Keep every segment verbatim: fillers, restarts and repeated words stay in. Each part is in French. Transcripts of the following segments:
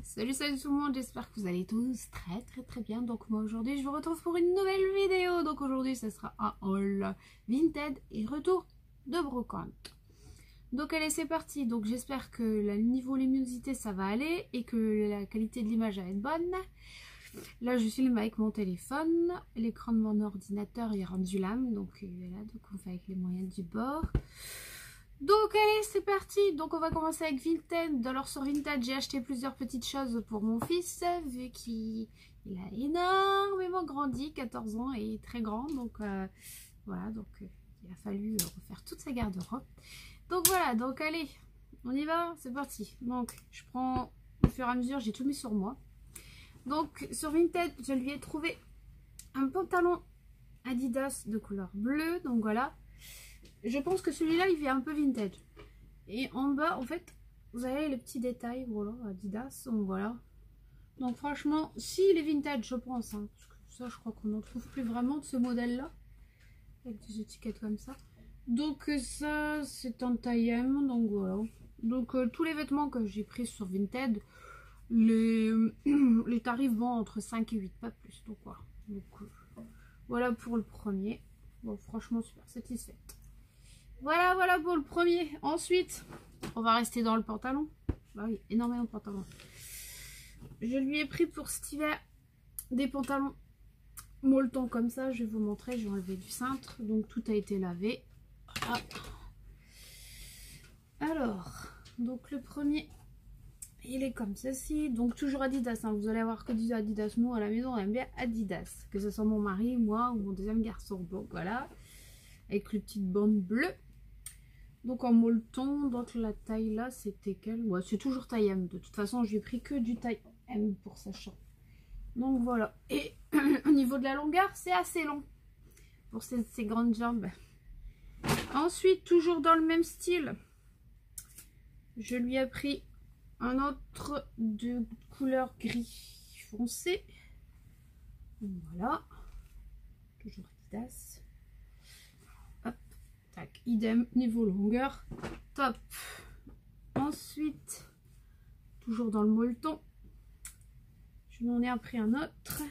Salut salut tout le monde, j'espère que vous allez tous très très très bien. Donc moi aujourd'hui je vous retrouve pour une nouvelle vidéo. Donc aujourd'hui ça sera un haul Vinted et retour de brocante. Donc allez, c'est parti. Donc j'espère que le niveau luminosité ça va aller et que la qualité de l'image va être bonne. Là je filme avec mon téléphone, l'écran de mon ordinateur est rendu lame, donc voilà, donc on fait avec les moyens du bord. Donc allez, c'est parti. Donc on va commencer avec Vinted. Alors sur Vinted j'ai acheté plusieurs petites choses pour mon fils, vu qu'il a énormément grandi, quatorze ans et très grand, donc euh, voilà, donc euh, il a fallu refaire toute sa garde-robe. Donc voilà, donc allez, on y va, c'est parti. Donc je prends au fur et à mesure, j'ai tout mis sur moi. Donc sur Vinted je lui ai trouvé un pantalon Adidas de couleur bleue, donc voilà. Je pense que celui-là il fait un peu vintage. Et en bas en fait vous avez les petits détails, voilà, Adidas, donc voilà. Donc franchement si il est vintage je pense, hein, parce que ça je crois qu'on n'en trouve plus vraiment de ce modèle là, avec des étiquettes comme ça. Donc ça c'est en taille M, donc voilà. Donc euh, tous les vêtements que j'ai pris sur Vinted, les, les tarifs vont entre cinq et huit, pas plus, donc voilà. Donc euh, voilà pour le premier. Bon, franchement super satisfaite. Voilà, voilà pour le premier. Ensuite, on va rester dans le pantalon. Bah oui, énormément de pantalons. Je lui ai pris pour cet hiver des pantalons molletons comme ça. Je vais vous montrer. Je vais enlever du cintre. Donc tout a été lavé. Voilà. Alors, donc le premier, il est comme ceci. Donc toujours Adidas. Hein. Vous allez avoir que du Adidas. Nous à la maison, on aime bien Adidas. Que ce soit mon mari, moi ou mon deuxième garçon. Donc voilà. Avec les petites bandes bleues. Donc en molleton, donc la taille là c'était quelle? Ouais, c'est toujours taille M. De toute façon j'ai pris que du taille M pour sachant. Donc voilà. Et au niveau de la longueur c'est assez long pour ces, ces grandes jambes. Ensuite toujours dans le même style, je lui ai pris un autre de couleur gris foncé. Voilà. Toujours Adidas. Tac, idem, niveau longueur, top. Ensuite, toujours dans le molleton, je m'en ai pris un autre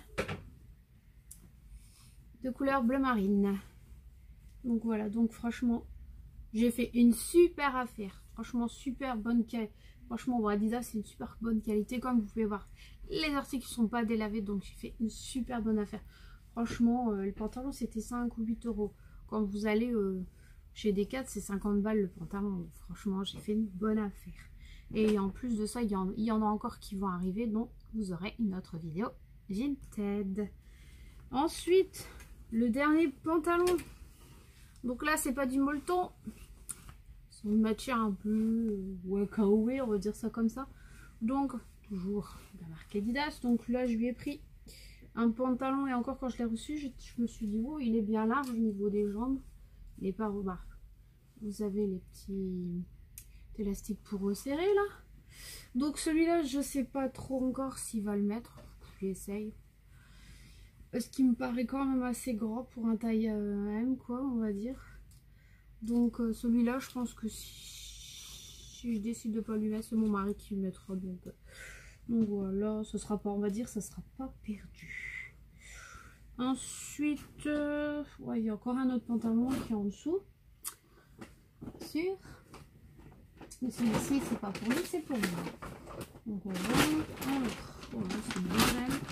de couleur bleu marine. Donc voilà, donc franchement, j'ai fait une super affaire. Franchement, super bonne qualité. Franchement, bon, Adidas, c'est une super bonne qualité. Comme vous pouvez voir, les articles ne sont pas délavés, donc j'ai fait une super bonne affaire. Franchement, euh, le pantalon, c'était cinq ou huit euros. Quand vous allez... Euh, chez Decathlon, c'est cinquante balles le pantalon. Donc, franchement, j'ai fait une bonne affaire. Et en plus de ça, il y, en, il y en a encore qui vont arriver. Donc, vous aurez une autre vidéo Vinted. Ensuite, le dernier pantalon. Donc là, c'est pas du molleton. C'est une matière un peu ouais, K O V, on va dire ça comme ça. Donc, toujours de la marque Adidas. Donc là, je lui ai pris un pantalon. Et encore, quand je l'ai reçu, je, je me suis dit, oh, il est bien large au niveau des jambes. Les pas remarques. Vous avez les petits élastiques pour resserrer là. Donc celui-là, je sais pas trop encore s'il va le mettre. J'essaye. Ce qui me paraît quand même assez grand pour un taille euh, M, quoi, on va dire. Donc euh, celui-là, je pense que si, si je décide de pas lui mettre, c'est mon mari qui le mettra. Donc, euh, donc voilà, ce sera pas, on va dire, ça sera pas perdu. Ensuite, euh, ouais, il y a encore un autre pantalon qui est en dessous. Sûr. Mais celui-ci, c'est pas pour lui, c'est pour moi. Donc on va. Voilà, c'est une nouvelle.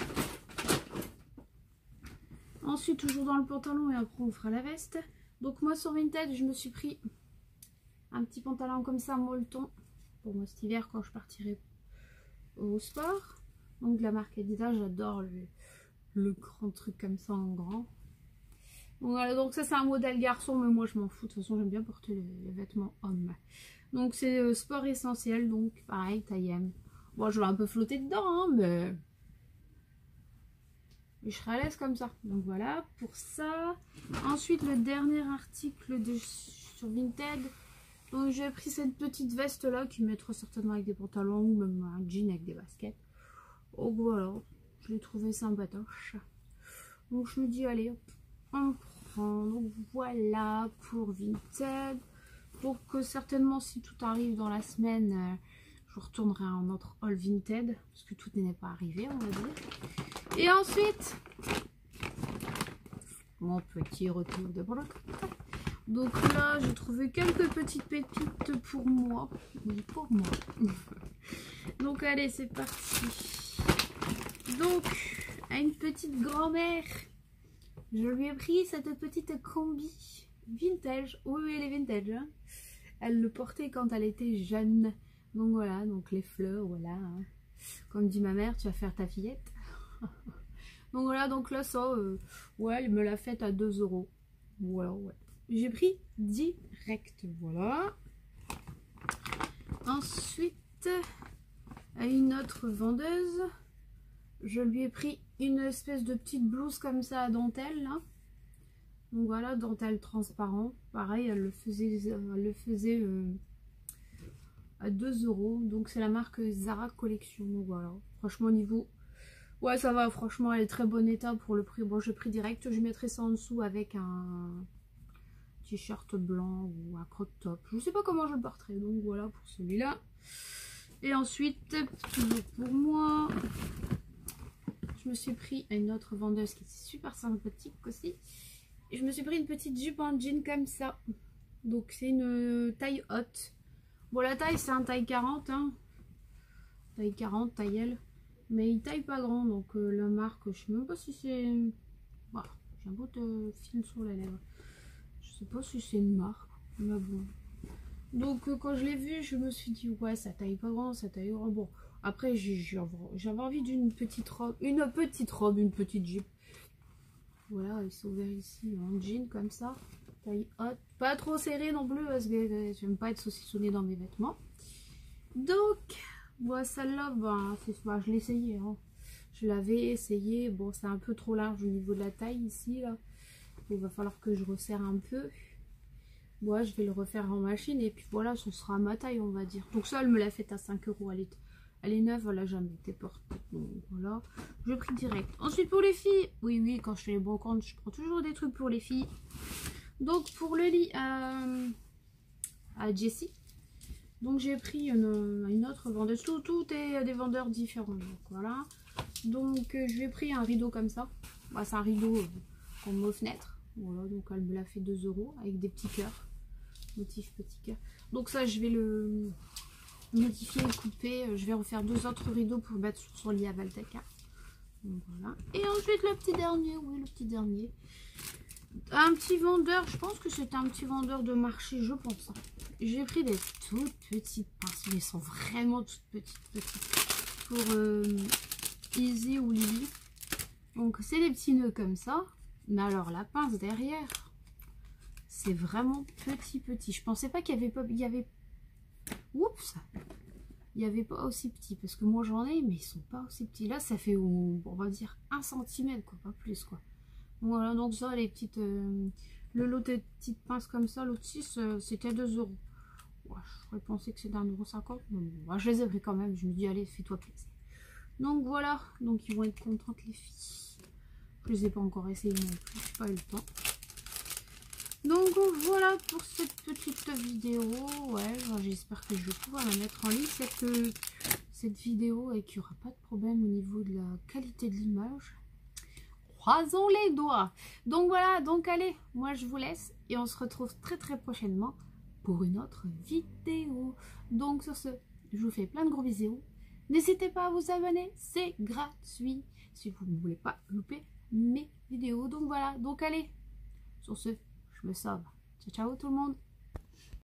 Ensuite, toujours dans le pantalon et après on fera la veste. Donc moi sur Vinted, je me suis pris un petit pantalon comme ça, molleton, pour moi cet hiver quand je partirai au sport. Donc de la marque Adidas, j'adore le. le grand truc comme ça en grand. Donc voilà, donc ça c'est un modèle garçon, mais moi je m'en fous, de toute façon j'aime bien porter les, les vêtements hommes. Donc c'est euh, sport essentiel, donc pareil, taille M. Bon, je vais un peu flotter dedans, hein, mais... mais je serai à l'aise comme ça. Donc voilà, pour ça. Ensuite, le dernier article de, sur Vinted. Donc j'ai pris cette petite veste là, qui mettra certainement avec des pantalons, ou même un jean avec des baskets. Donc voilà. Je l'ai trouvé sympatoche. Donc je me dis allez on prend. Donc voilà pour Vinted. Pour que certainement si tout arrive dans la semaine, euh, je retournerai à un autre haul Vinted, parce que tout n'est pas arrivé, on va dire. Et ensuite, mon petit retour de bloc. Donc là, j'ai trouvé quelques petites pépites pour moi. Oui, pour moi. Donc allez, c'est parti. Donc, à une petite grand-mère, je lui ai pris cette petite combi vintage. Oui, oui, elle est vintage. Hein. Elle le portait quand elle était jeune. Donc voilà, donc les fleurs, voilà. Hein. Comme dit ma mère, tu vas faire ta fillette. Donc voilà, donc là, ça, euh, ouais, elle me l'a faite à deux euros. Voilà, ouais. J'ai pris direct, voilà. Ensuite, à une autre vendeuse, je lui ai pris une espèce de petite blouse comme ça à dentelle, là. Donc voilà, dentelle transparent. Pareil, elle le faisait, elle le faisait euh, à deux euros. Donc c'est la marque Zara Collection. Donc voilà, franchement, au niveau... Ouais, ça va, franchement, elle est très bon état pour le prix. Bon, j'ai pris direct. Je mettrai ça en dessous avec un t-shirt blanc ou un crop top. Je sais pas comment je le porterai. Donc voilà pour celui-là. Et ensuite, toujours pour moi, je me suis pris une autre vendeuse qui est super sympathique aussi. Et je me suis pris une petite jupe en jean comme ça. Donc c'est une taille haute. Bon, la taille c'est un taille quarante. Hein. Taille quarante, taille L. Mais il taille pas grand, donc euh, la marque, je sais même pas si c'est... Voilà, j'ai un beau de fil sur la lèvre. Je sais pas si c'est une marque, mais bon. Donc euh, quand je l'ai vu, je me suis dit, ouais, ça taille pas grand, ça taille grand. Bon, après, j'avais envie d'une petite robe, une petite robe, une petite jupe. Voilà, ils sont ouverts ici en jean, comme ça. Taille haute, pas trop serré non plus, parce que euh, j'aime pas être saucissonnée dans mes vêtements. Donc... Bon, celle-là, ben, bah, je l'ai essayé. Hein. Je l'avais essayé. Bon, c'est un peu trop large au niveau de la taille ici. Là. Il va falloir que je resserre un peu. Bon, je vais le refaire en machine. Et puis voilà, ce sera à ma taille, on va dire. Donc ça, elle me l'a faite à cinq euros. Elle est, elle est neuve, elle n'a jamais été portée. Donc voilà, je pris direct. Ensuite, pour les filles. Oui, oui, quand je fais les brocantes, je prends toujours des trucs pour les filles. Donc, pour le lit euh, à Jessie. Donc j'ai pris une, une autre vendeuse, tout, tout est des vendeurs différents, donc voilà. Donc euh, je lui ai pris un rideau comme ça, bah, c'est un rideau euh, qu'on met aux fenêtres, voilà, donc elle me l'a fait deux euros avec des petits cœurs, motif petit cœur. Donc ça je vais le modifier et couper, je vais refaire deux autres rideaux pour mettre sur son lit à Valteca. Donc voilà, et ensuite le petit dernier, oui le petit dernier. Un petit vendeur, je pense que c'était un petit vendeur de marché, je pense. J'ai pris des toutes petites pinces, mais elles sont vraiment toutes petites, petites. Pour euh, Easy ou Lily. Donc c'est des petits nœuds comme ça. Mais alors la pince derrière, c'est vraiment petit, petit. Je pensais pas qu'il y avait pas... Il y avait... Oups, il n'y avait pas aussi petit. Parce que moi j'en ai, mais ils sont pas aussi petits. Là, ça fait, on va dire, un centimètre, quoi, pas plus, quoi. Voilà, donc ça, les petites... Euh, le lot de petites pinces comme ça, l'autre six, euh, c'était deux euros. Ouais, j'aurais pensé que c'était un euro cinquante. Mais bon, ouais, je les ai pris quand même. Je me dis, allez, fais-toi plaisir. Donc voilà, donc ils vont être contentes les filles. Je les ai pas encore essayé non plus, j'ai pas eu le temps. Donc voilà pour cette petite vidéo. Ouais, j'espère que je vais pouvoir la mettre en ligne, cette, euh, cette vidéo, et qu'il n'y aura pas de problème au niveau de la qualité de l'image. Croisons les doigts. Donc voilà, donc allez, moi je vous laisse et on se retrouve très très prochainement pour une autre vidéo. Donc sur ce, je vous fais plein de gros bisous. N'hésitez pas à vous abonner, c'est gratuit si vous ne voulez pas louper mes vidéos. Donc voilà, donc allez, sur ce, je me sauve. Ciao ciao tout le monde.